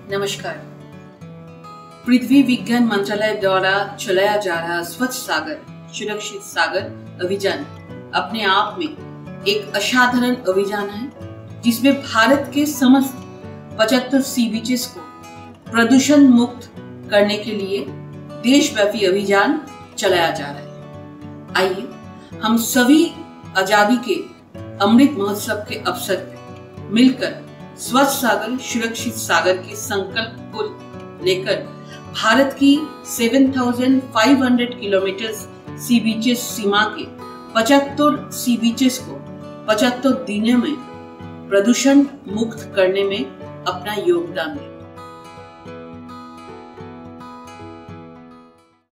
नमस्कार। पृथ्वी विज्ञान मंत्रालय द्वारा चलाया जा रहा स्वच्छ सागर सुरक्षित सागर अभियान अपने आप में एक असाधारण अभियान है, जिसमें भारत के समस्त 75 सी बीचेस को प्रदूषण मुक्त करने के लिए देशव्यापी अभियान चलाया जा रहा है। आइए हम सभी आजादी के अमृत महोत्सव के अवसर पर मिलकर स्वच्छ सागर सुरक्षित सागर के संकल्प को लेकर भारत की 7,500 किलोमीटर सी बीचेस सीमा के 75 सी बीचेस को 75 दिनों में प्रदूषण मुक्त करने में अपना योगदान दें।